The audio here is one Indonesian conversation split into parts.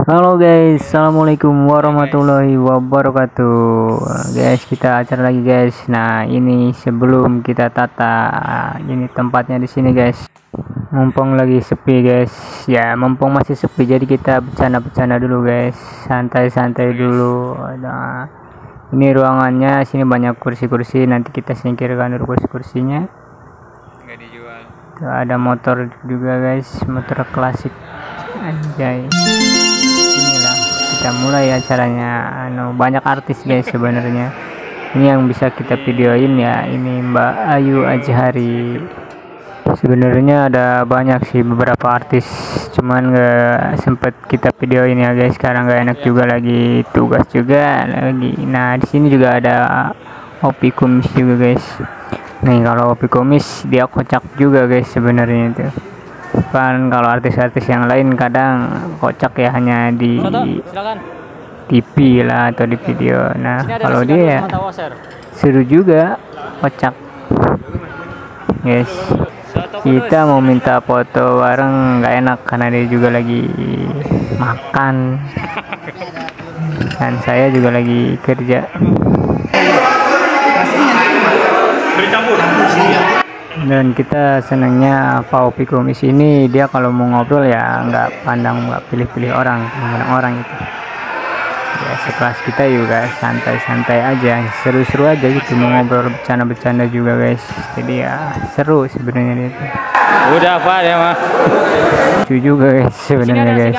Halo guys, assalamualaikum warahmatullahi wabarakatuh. Guys, kita acara lagi guys. Nah, ini sebelum kita tata, ini tempatnya di sini guys. Mumpung lagi sepi guys, ya mumpung masih sepi, jadi kita bercanda-bercanda dulu guys, santai-santai dulu. Nah, ini ruangannya, sini banyak kursi-kursi. Nanti kita singkirkan dulu kursi-kursinya. Nggak dijual. Tuh, ada motor juga guys, motor klasik. Anjay. Inilah kita mulai acaranya. Banyak artis guys sebenarnya. Ini yang bisa kita videoin ya, ini Mbak Ayu Azhari. Sebenarnya ada banyak sih beberapa artis, cuman nggak sempet kita videoin ya guys. Sekarang nggak enak juga, lagi tugas juga lagi. Nah, di sini juga ada Opi Kumis juga guys. Nih, kalau Opi Kumis dia kocak juga guys sebenarnya itu. Kan kalau artis-artis yang lain kadang kocak ya, hanya di TV lah atau di video. Nah, kalau dia seru juga, kocak guys. Kita mau minta foto bareng nggak enak karena dia juga lagi makan dan saya juga lagi kerja. Dan kita senangnya Pak Opi Kumis ini, dia kalau mau ngobrol ya nggak pilih-pilih orang itu ya, sekelas kita juga santai-santai aja, seru-seru aja gitu, mau ngobrol bercanda-bercanda juga guys. Jadi ya seru sebenarnya itu. Udah apa ya mah? Lucu juga guys sebenarnya guys.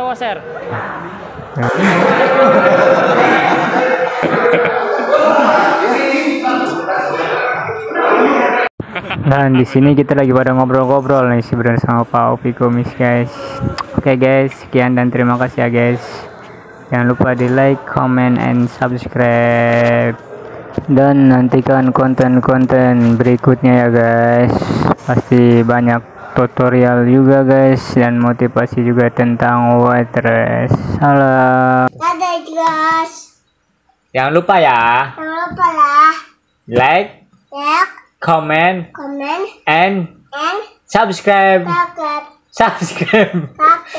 Dan di sini kita lagi pada ngobrol-ngobrol nih sebenarnya sama Pak Opi Kumis guys. Oke guys, sekian dan terima kasih ya guys. Jangan lupa di like, comment, and subscribe. Dan nantikan konten-konten berikutnya ya guys. Pasti banyak tutorial juga guys, dan motivasi juga tentang waitress. Halo. Dadah guys. Jangan lupa ya. Jangan lupa lah. Like, comment, and subscribe. Subscribe.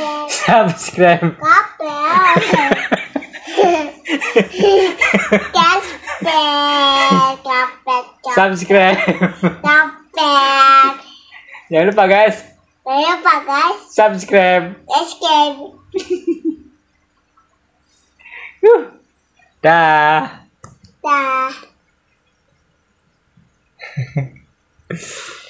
Subscribe. Jangan lupa guys. Subscribe. Dah. Dah.